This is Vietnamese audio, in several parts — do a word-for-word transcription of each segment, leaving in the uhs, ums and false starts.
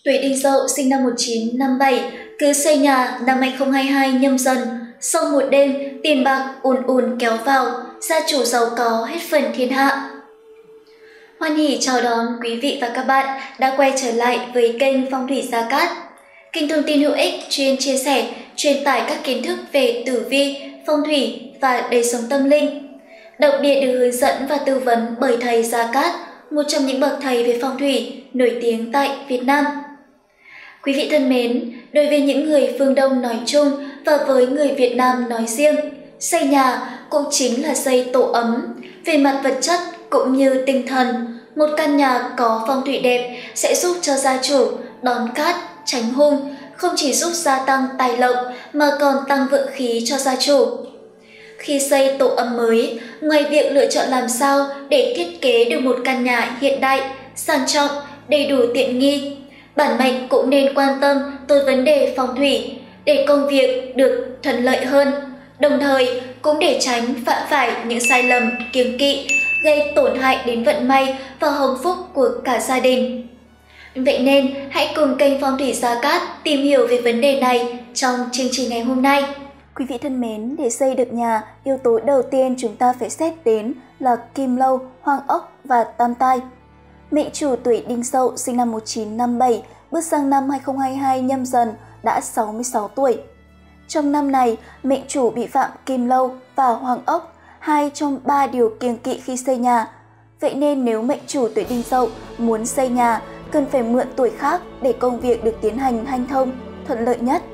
Tuổi Đinh Dậu sinh năm một nghìn chín trăm năm mươi bảy, cứ xây nhà năm hai không hai hai nhâm dần. Sau một đêm, tiền bạc ùn ùn kéo vào, gia chủ giàu có hết phần thiên hạ. Hoan hỉ chào đón quý vị và các bạn đã quay trở lại với kênh Phong thủy Gia Cát. Kênh thông tin hữu ích chuyên chia sẻ, truyền tải các kiến thức về tử vi, phong thủy và đời sống tâm linh. Đặc biệt được hướng dẫn và tư vấn bởi thầy Gia Cát, một trong những bậc thầy về phong thủy nổi tiếng tại Việt Nam. Quý vị thân mến, đối với những người phương Đông nói chung và với người Việt Nam nói riêng, xây nhà cũng chính là xây tổ ấm, về mặt vật chất cũng như tinh thần. Một căn nhà có phong thủy đẹp sẽ giúp cho gia chủ đón cát, tránh hung, không chỉ giúp gia tăng tài lộc mà còn tăng vượng khí cho gia chủ. Khi xây tổ ấm mới, ngoài việc lựa chọn làm sao để thiết kế được một căn nhà hiện đại, sang trọng, đầy đủ tiện nghi, bản mệnh cũng nên quan tâm tới vấn đề phong thủy để công việc được thuận lợi hơn, đồng thời cũng để tránh phạm phải những sai lầm kiêng kỵ gây tổn hại đến vận may và hồng phúc của cả gia đình. Vậy nên hãy cùng kênh Phong thủy Gia Cát tìm hiểu về vấn đề này trong chương trình ngày hôm nay. Quý vị thân mến, để xây được nhà, yếu tố đầu tiên chúng ta phải xét đến là kim lâu, hoàng ốc và tam tai. Mệnh chủ tuổi Đinh Dậu sinh năm một nghìn chín trăm năm mươi bảy, bước sang năm hai không hai hai nhâm dần đã sáu mươi sáu tuổi. Trong năm này, mệnh chủ bị phạm kim lâu và hoàng ốc, hai trong ba điều kiêng kỵ khi xây nhà. Vậy nên nếu mệnh chủ tuổi Đinh Dậu muốn xây nhà, cần phải mượn tuổi khác để công việc được tiến hành hanh thông, thuận lợi nhất.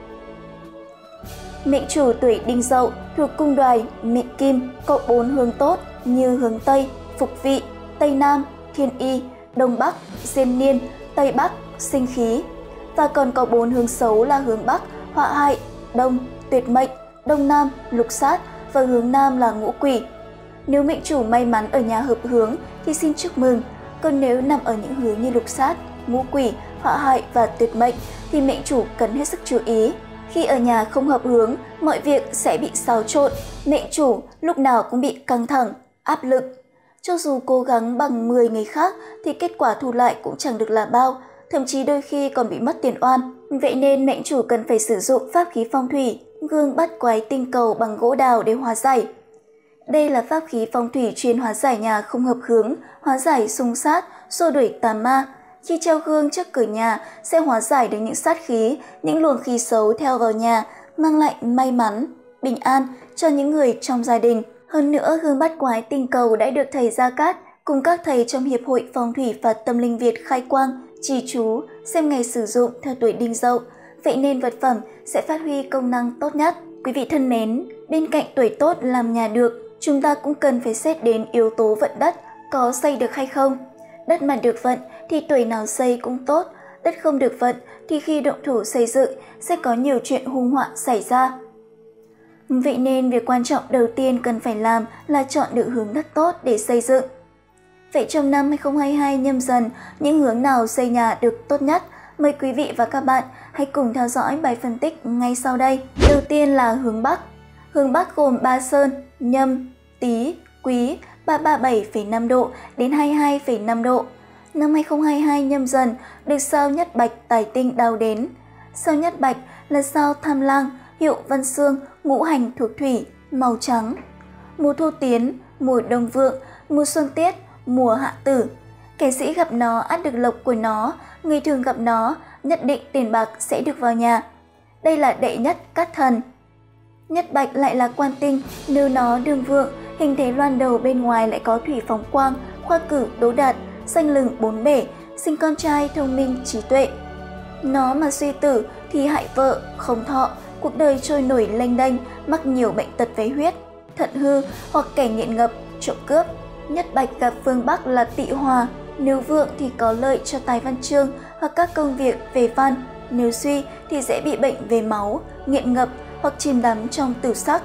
Mệnh chủ tuổi Đinh Dậu thuộc cung đoài mệnh kim, có bốn hướng tốt như hướng Tây, phục vị, Tây Nam, thiên y, Đông Bắc, diên niên, Tây Bắc, sinh khí. Và còn có bốn hướng xấu là hướng Bắc, họa hại, Đông, tuyệt mệnh, Đông Nam, lục sát và hướng Nam là ngũ quỷ. Nếu mệnh chủ may mắn ở nhà hợp hướng thì xin chúc mừng, còn nếu nằm ở những hướng như lục sát, ngũ quỷ, họa hại và tuyệt mệnh thì mệnh chủ cần hết sức chú ý. Khi ở nhà không hợp hướng, mọi việc sẽ bị xáo trộn, mệnh chủ lúc nào cũng bị căng thẳng, áp lực. Cho dù cố gắng bằng mười người khác thì kết quả thu lại cũng chẳng được là bao, thậm chí đôi khi còn bị mất tiền oan. Vậy nên mệnh chủ cần phải sử dụng pháp khí phong thủy, gương bát quái tinh cầu bằng gỗ đào để hóa giải. Đây là pháp khí phong thủy chuyên hóa giải nhà không hợp hướng, hóa giải xung sát, xua đuổi tà ma. Khi treo gương trước cửa nhà sẽ hóa giải được những sát khí, những luồng khí xấu theo vào nhà, mang lại may mắn, bình an cho những người trong gia đình. Hơn nữa, gương bát quái tinh cầu đã được thầy Gia Cát cùng các thầy trong Hiệp hội Phong thủy và Tâm linh Việt khai quang, trì chú, xem ngày sử dụng theo tuổi Đinh Dậu. Vậy nên vật phẩm sẽ phát huy công năng tốt nhất. Quý vị thân mến, bên cạnh tuổi tốt làm nhà được, chúng ta cũng cần phải xét đến yếu tố vận đất có xây được hay không. Đất mà được vận thì tuổi nào xây cũng tốt, đất không được vận thì khi động thủ xây dựng sẽ có nhiều chuyện hung họa xảy ra. Vậy nên việc quan trọng đầu tiên cần phải làm là chọn được hướng đất tốt để xây dựng. Vậy trong năm hai không hai hai nhâm dần, những hướng nào xây nhà được tốt nhất? Mời quý vị và các bạn hãy cùng theo dõi bài phân tích ngay sau đây. Đầu tiên là hướng Bắc. Hướng Bắc gồm ba sơn, nhâm, tý, quý, ba mươi bảy phẩy năm độ đến hai mươi hai phẩy năm độ. Năm hai không hai hai nhâm dần được sao Nhất Bạch tài tinh đao đến. Sao Nhất Bạch là sao tham lang, hiệu văn xương, ngũ hành thuộc thủy, màu trắng. Mùa thu tiến, mùa đông vượng, mùa xuân tiết, mùa hạ tử. Kẻ sĩ gặp nó ắt được lộc của nó, người thường gặp nó nhất định tiền bạc sẽ được vào nhà. Đây là đệ nhất cát thần. Nhất Bạch lại là quan tinh, nếu nó đương vượng, hình thế loan đầu bên ngoài lại có thủy phóng quang, khoa cử đỗ đạt, xanh lừng bốn bể, sinh con trai thông minh trí tuệ. Nó mà suy tử thì hại vợ, không thọ, cuộc đời trôi nổi lênh đênh, mắc nhiều bệnh tật về huyết, thận hư hoặc kẻ nghiện ngập, trộm cướp. Nhất Bạch gặp phương Bắc là Tỵ Hòa, nếu vượng thì có lợi cho tài văn chương hoặc các công việc về văn, nếu suy thì sẽ bị bệnh về máu, nghiện ngập hoặc chìm đắm trong tử sắc.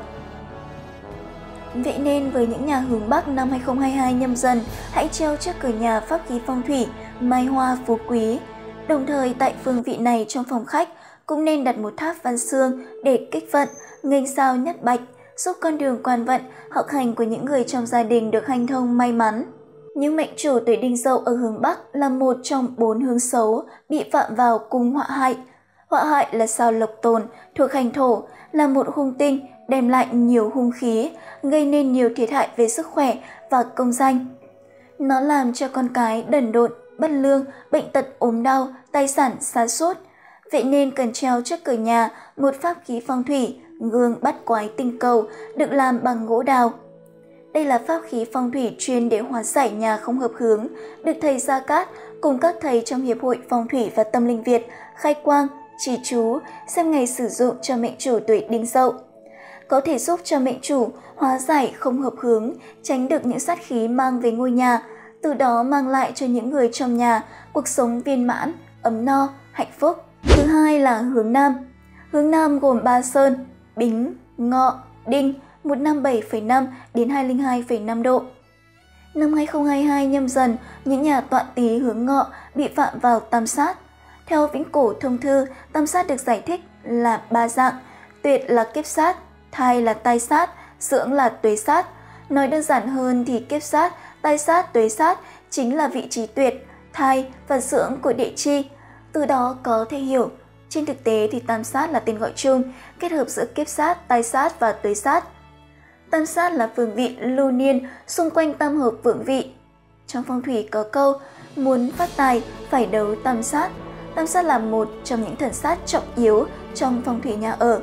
Vậy nên với những nhà hướng Bắc năm hai không hai hai nhâm dần, hãy treo trước cửa nhà pháp khí phong thủy mai hoa phú quý. Đồng thời tại phương vị này trong phòng khách cũng nên đặt một tháp văn xương để kích vận, nghênh sao Nhất Bạch, giúp con đường quan vận, học hành của những người trong gia đình được hanh thông may mắn. Những mệnh chủ tuổi Đinh Dậu ở hướng Bắc là một trong bốn hướng xấu bị phạm vào cung họa hại. Họa hại là sao Lộc Tồn thuộc hành thổ, là một hung tinh đem lại nhiều hung khí, gây nên nhiều thiệt hại về sức khỏe và công danh. Nó làm cho con cái đần độn, bất lương, bệnh tật ốm đau, tài sản sa sút. Vậy nên cần treo trước cửa nhà một pháp khí phong thủy, gương bát quái tinh cầu được làm bằng gỗ đào. Đây là pháp khí phong thủy chuyên để hóa giải nhà không hợp hướng, được thầy Gia Cát cùng các thầy trong Hiệp hội Phong thủy và Tâm linh Việt khai quang, chỉ chú, xem ngày sử dụng cho mệnh chủ tuổi Đinh Dậu. Có thể giúp cho mệnh chủ hóa giải không hợp hướng, tránh được những sát khí mang về ngôi nhà, từ đó mang lại cho những người trong nhà cuộc sống viên mãn, ấm no, hạnh phúc. Thứ hai là hướng Nam. Hướng Nam gồm ba sơn, Bính, Ngọ, Đinh, một trăm năm mươi bảy phẩy năm đến hai trăm lẻ hai phẩy năm độ. Năm hai nghìn không trăm hai mươi hai Nhâm Dần, những nhà tọa tý hướng Ngọ bị phạm vào tam sát. Theo Vĩnh Cổ Thông Thư, tam sát được giải thích là ba dạng: tuyệt là kiếp sát, thai là tai sát, dưỡng là tuế sát. Nói đơn giản hơn thì kiếp sát, tai sát, tuế sát chính là vị trí tuyệt, thai và dưỡng của địa chi. Từ đó có thể hiểu, trên thực tế thì tam sát là tên gọi chung, kết hợp giữa kiếp sát, tai sát và tuế sát. Tam sát là phương vị lưu niên xung quanh tam hợp vượng vị. Trong phong thủy có câu, muốn phát tài phải đấu tam sát. Tam sát là một trong những thần sát trọng yếu trong phong thủy nhà ở.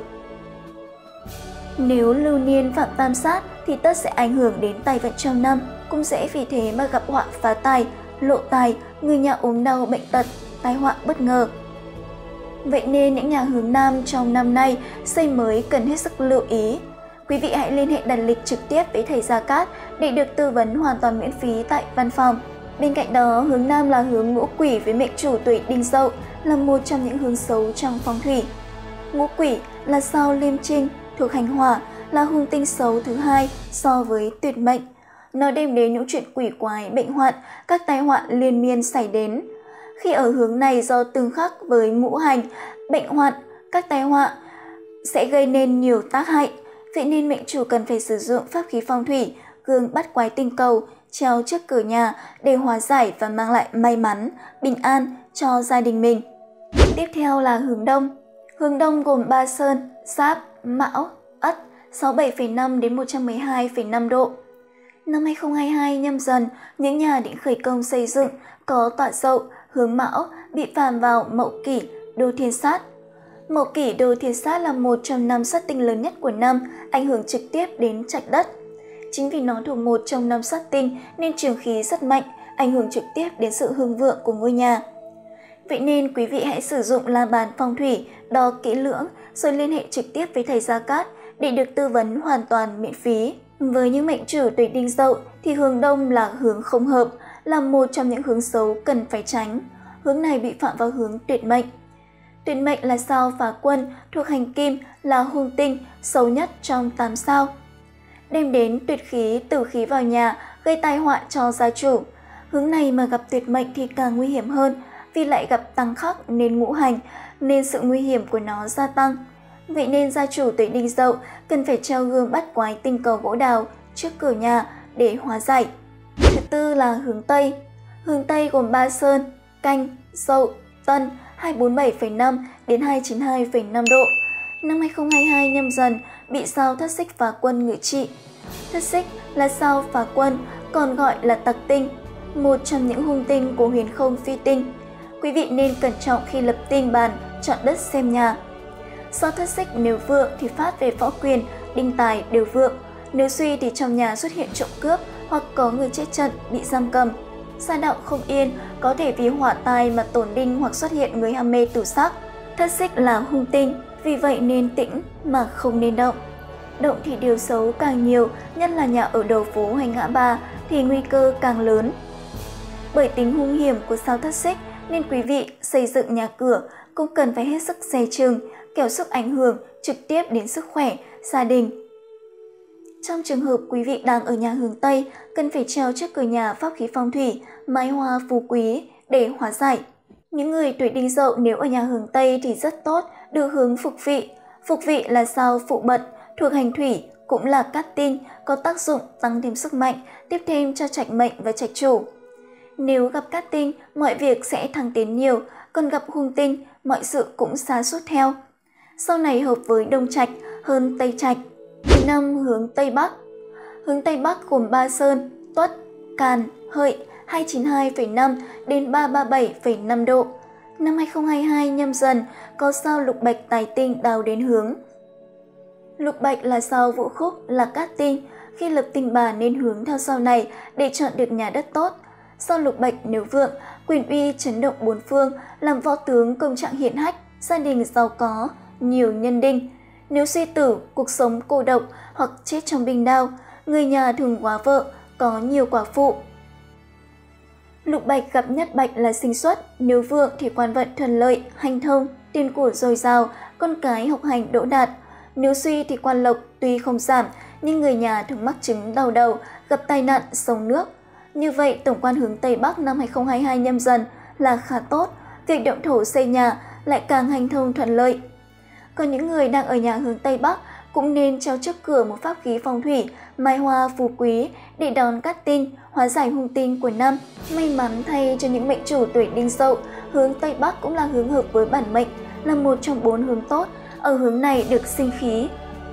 Nếu lưu niên phạm tam sát thì tất sẽ ảnh hưởng đến tài vận trong năm, cũng dễ vì thế mà gặp họa phá tài, lộ tài, người nhà ốm đau bệnh tật, tai họa bất ngờ. Vậy nên những nhà hướng Nam trong năm nay xây mới cần hết sức lưu ý. Quý vị hãy liên hệ đặt lịch trực tiếp với thầy Gia Cát để được tư vấn hoàn toàn miễn phí tại văn phòng. Bên cạnh đó, hướng Nam là hướng ngũ quỷ với mệnh chủ tuổi Đinh Dậu, là một trong những hướng xấu trong phong thủy. Ngũ quỷ là sao Liêm Trinh, thuộc hành hỏa, là hung tinh xấu thứ hai so với tuyệt mệnh. Nó đem đến những chuyện quỷ quái, bệnh hoạn, các tai họa liên miên xảy đến. Khi ở hướng này do tương khắc với ngũ hành, bệnh hoạn, các tai họa sẽ gây nên nhiều tác hại. Vậy nên mệnh chủ cần phải sử dụng pháp khí phong thủy, gương bát quái tinh cầu, treo trước cửa nhà để hóa giải và mang lại may mắn, bình an cho gia đình mình. Tiếp theo là hướng Đông. Hướng Đông gồm ba sơn, Giáp, Mão, Ất, sáu mươi bảy phẩy năm đến một trăm mười hai phẩy năm độ. Năm hai nghìn không trăm hai mươi hai Nhâm Dần, những nhà định khởi công xây dựng có tọa Dậu, hướng Mão bị phạm vào Mậu Kỷ, đô thiên sát. Mậu Kỷ đô thiên sát là một trong năm sát tinh lớn nhất của năm, ảnh hưởng trực tiếp đến trạch đất. Chính vì nó thuộc một trong năm sát tinh nên trường khí rất mạnh, ảnh hưởng trực tiếp đến sự hưng vượng của ngôi nhà. Vậy nên quý vị hãy sử dụng la bàn phong thủy, đo kỹ lưỡng rồi liên hệ trực tiếp với thầy Gia Cát để được tư vấn hoàn toàn miễn phí. Với những mệnh chủ tuổi Đinh Dậu thì hướng Đông là hướng không hợp, là một trong những hướng xấu cần phải tránh. Hướng này bị phạm vào hướng tuyệt mệnh. Tuyệt mệnh là sao Phá Quân, thuộc hành kim, là hung tinh xấu nhất trong tám sao. Đem đến tuyệt khí, tử khí vào nhà, gây tai họa cho gia chủ. Hướng này mà gặp tuyệt mệnh thì càng nguy hiểm hơn, vì lại gặp tăng khắc nên ngũ hành, nên sự nguy hiểm của nó gia tăng. Vậy nên gia chủ tuổi Đinh Dậu cần phải treo gương bát quái tinh cầu gỗ đào trước cửa nhà để hóa giải. Thứ tư là hướng Tây. Hướng Tây gồm ba sơn, Canh, Dậu, Tân, hai trăm bốn mươi bảy phẩy năm đến hai trăm chín mươi hai phẩy năm độ. Năm hai nghìn không trăm hai mươi hai Nhâm Dần bị sao Thất Xích Phá Quân ngự trị. Thất Xích là sao Phá Quân, còn gọi là Tặc Tinh, một trong những hung tinh của huyền không phi tinh. Quý vị nên cẩn trọng khi lập tinh bàn, chọn đất xem nhà. Sao Thất Xích nếu vượng thì phát về võ quyền, đinh tài đều vượng. Nếu suy thì trong nhà xuất hiện trộm cướp hoặc có người chết trận, bị giam cầm. Gia đạo không yên, có thể vì hỏa tai mà tổn đinh hoặc xuất hiện người ham mê tửu sắc. Thất Xích là hung tinh, vì vậy nên tĩnh mà không nên động. Động thì điều xấu càng nhiều, nhất là nhà ở đầu phố hay ngã ba thì nguy cơ càng lớn. Bởi tính hung hiểm của sao Thất Xích nên quý vị xây dựng nhà cửa cũng cần phải hết sức dè chừng, kẻo sức ảnh hưởng trực tiếp đến sức khỏe, gia đình. Trong trường hợp quý vị đang ở nhà hướng Tây, cần phải treo trước cửa nhà pháp khí phong thủy, mái hoa phú quý để hóa giải. Những người tuổi Đinh Dậu nếu ở nhà hướng Tây thì rất tốt, được hướng Phục Vị. Phục Vị là sao Phụ Bật, thuộc hành thủy, cũng là cát tinh, có tác dụng tăng thêm sức mạnh, tiếp thêm cho trạch mệnh và trạch chủ. Nếu gặp cát tinh, mọi việc sẽ thăng tiến nhiều, còn gặp hung tinh, mọi sự cũng sa sút theo. Sau này hợp với đông trạch hơn tây trạch. Thứ năm, hướng Tây Bắc. Hướng Tây Bắc gồm ba sơn, Tuất, Càn, Hợi, hai trăm chín mươi hai phẩy năm đến ba trăm ba mươi bảy phẩy năm độ. Năm hai không hai hai nhâm dần có sao lục bạch tài tinh đào đến hướng. Lục bạch là sao vũ khúc, là cát tinh, khi lập tinh bà nên hướng theo sao này để chọn được nhà đất tốt. Sao lục bạch nếu vượng, quyền uy chấn động bốn phương, làm võ tướng công trạng hiển hách, gia đình giàu có, nhiều nhân đinh. Nếu suy tử, cuộc sống cô độc hoặc chết trong binh đao, người nhà thường quá vợ, có nhiều quả phụ. Lục bạch gặp nhất bạch là sinh xuất, nếu vượng thì quan vận thuận lợi, hành thông, tiền của dồi dào, con cái học hành đỗ đạt. Nếu suy thì quan lộc tuy không giảm, nhưng người nhà thường mắc chứng đau đầu, gặp tai nạn, sông nước. Như vậy, tổng quan hướng Tây Bắc năm hai không hai hai nhâm dần là khá tốt, việc động thổ xây nhà lại càng hành thông thuận lợi. Còn những người đang ở nhà hướng Tây Bắc cũng nên treo trước cửa một pháp khí phong thủy, mai hoa phú quý để đón cát tinh, hóa giải hung tinh của năm. May mắn thay cho những mệnh chủ tuổi Đinh Dậu, hướng Tây Bắc cũng là hướng hợp với bản mệnh, là một trong bốn hướng tốt. Ở hướng này được sinh khí.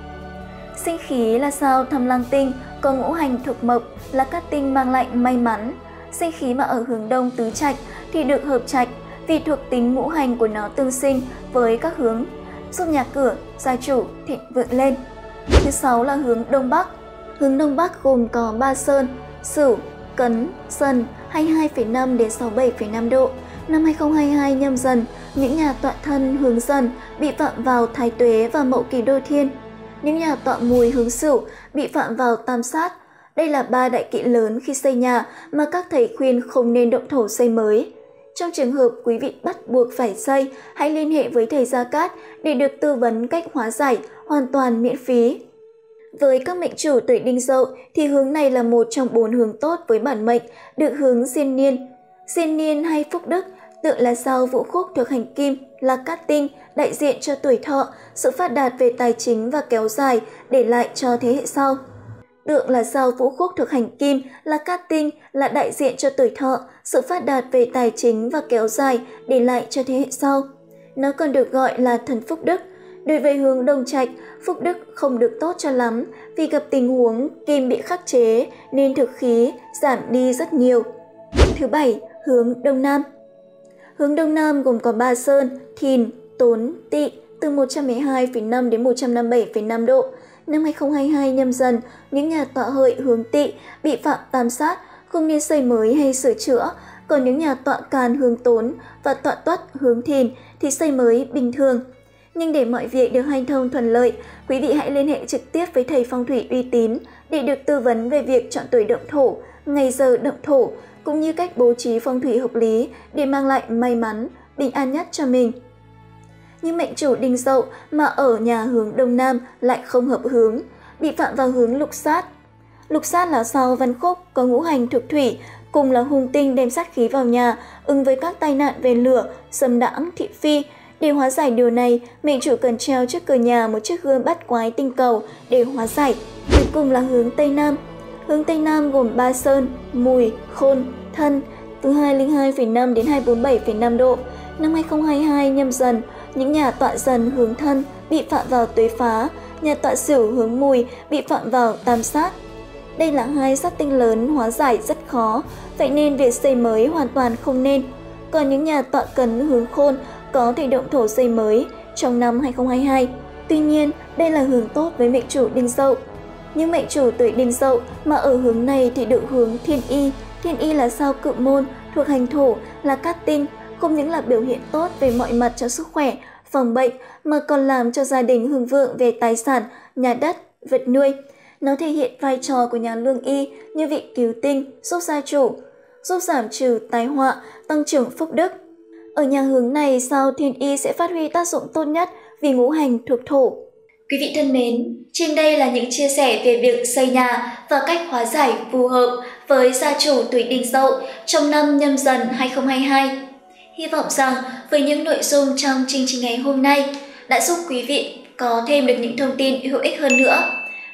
Sinh khí là sao Tham Lang tinh, có ngũ hành thuộc mộc, là cát tinh mang lại may mắn. Sinh khí mà ở hướng Đông tứ trạch thì được hợp trạch, vì thuộc tính ngũ hành của nó tương sinh với các hướng, giúp nhà cửa, gia chủ thịnh vượng lên. Thứ sáu là hướng Đông Bắc. Hướng Đông Bắc gồm có ba sơn, Sửu, Cấn, Dần, hai mươi hai phẩy năm đến sáu mươi bảy phẩy năm độ. Năm hai không hai hai nhâm dần, những nhà tọa thân hướng Dần bị phạm vào Thái Tuế và Mậu Kỳ Đô Thiên. Những nhà tọa Mùi hướng Sửu bị phạm vào Tam Sát. Đây là ba đại kỵ lớn khi xây nhà mà các thầy khuyên không nên động thổ xây mới. Trong trường hợp quý vị bắt buộc phải xây, hãy liên hệ với thầy Gia Cát để được tư vấn cách hóa giải hoàn toàn miễn phí. Với các mệnh chủ tuổi Đinh Dậu thì hướng này là một trong bốn hướng tốt với bản mệnh, được hướng diên niên. Diên niên hay phúc đức tự là sao vũ khúc thuộc hành kim, là cát tinh, đại diện cho tuổi thọ, sự phát đạt về tài chính và kéo dài để lại cho thế hệ sau. Tượng là sao vũ khúc thuộc hành kim, là cát tinh, là đại diện cho tuổi thọ, sự phát đạt về tài chính và kéo dài để lại cho thế hệ sau. Nó còn được gọi là thần phúc đức. Đối với hướng Đông Trạch, phúc đức không được tốt cho lắm vì gặp tình huống kim bị khắc chế nên thực khí giảm đi rất nhiều. Thứ bảy, hướng Đông Nam. Hướng Đông Nam gồm có ba sơn, Thìn, Tốn, Tỵ, từ một trăm mười hai phẩy năm đến một trăm năm mươi bảy phẩy năm độ. Năm hai không hai hai nhâm dần, những nhà tọa Hợi hướng Tỵ bị phạm Tam Sát, không nên xây mới hay sửa chữa. Còn những nhà tọa Càn hướng Tốn và tọa Tuất hướng Thìn thì xây mới bình thường. Nhưng để mọi việc được hanh thông thuận lợi, quý vị hãy liên hệ trực tiếp với thầy phong thủy uy tín để được tư vấn về việc chọn tuổi động thổ, ngày giờ động thổ, cũng như cách bố trí phong thủy hợp lý để mang lại may mắn, bình an nhất cho mình. Nhưng mệnh chủ Đinh Dậu mà ở nhà hướng Đông Nam lại không hợp hướng, bị phạm vào hướng lục sát. Lục sát là sao văn khúc, có ngũ hành thuộc thủy, cùng là hung tinh đem sát khí vào nhà, ứng với các tai nạn về lửa, xâm đãng, thị phi. Để hóa giải điều này, mệnh chủ cần treo trước cửa nhà một chiếc gươm bát quái tinh cầu để hóa giải. Cuối cùng là hướng Tây Nam. Hướng Tây Nam gồm ba sơn, Mùi, Khôn, Thân, từ hai trăm lẻ hai phẩy năm đến hai trăm bốn mươi bảy phẩy năm độ. Năm hai không hai hai nhâm dần, những nhà tọa Dần hướng Thân bị phạm vào Tuế Phá, nhà tọa Sửu hướng Mùi bị phạm vào Tam Sát. Đây là hai sát tinh lớn hóa giải rất khó, vậy nên việc xây mới hoàn toàn không nên. Còn những nhà tọa Cấn hướng Khôn có thể động thổ xây mới trong năm hai không hai hai. Tuy nhiên, đây là hướng tốt với mệnh chủ Đinh Dậu. Nhưng mệnh chủ tuổi Đinh Dậu mà ở hướng này thì được hướng Thiên Y. Thiên Y là sao cự môn, thuộc hành thổ, là cát tinh, không những là biểu hiện tốt về mọi mặt cho sức khỏe, phòng bệnh mà còn làm cho gia đình hưng vượng về tài sản, nhà đất, vật nuôi. Nó thể hiện vai trò của nhà lương y như vị cứu tinh, giúp gia chủ, giúp giảm trừ tai họa, tăng trưởng phúc đức. Ở nhà hướng này, sao Thiên Y sẽ phát huy tác dụng tốt nhất vì ngũ hành thuộc thổ. Quý vị thân mến, trên đây là những chia sẻ về việc xây nhà và cách hóa giải phù hợp với gia chủ tuổi Đinh Dậu trong năm Nhâm Dần hai không hai hai. Hy vọng rằng với những nội dung trong chương trình ngày hôm nay đã giúp quý vị có thêm được những thông tin hữu ích hơn nữa.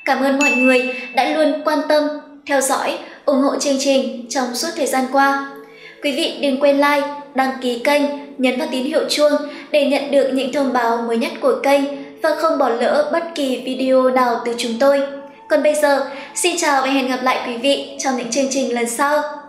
Cảm ơn mọi người đã luôn quan tâm, theo dõi, ủng hộ chương trình trong suốt thời gian qua. Quý vị đừng quên like, đăng ký kênh, nhấn vào tín hiệu chuông để nhận được những thông báo mới nhất của kênh và không bỏ lỡ bất kỳ video nào từ chúng tôi. Còn bây giờ, xin chào và hẹn gặp lại quý vị trong những chương trình lần sau.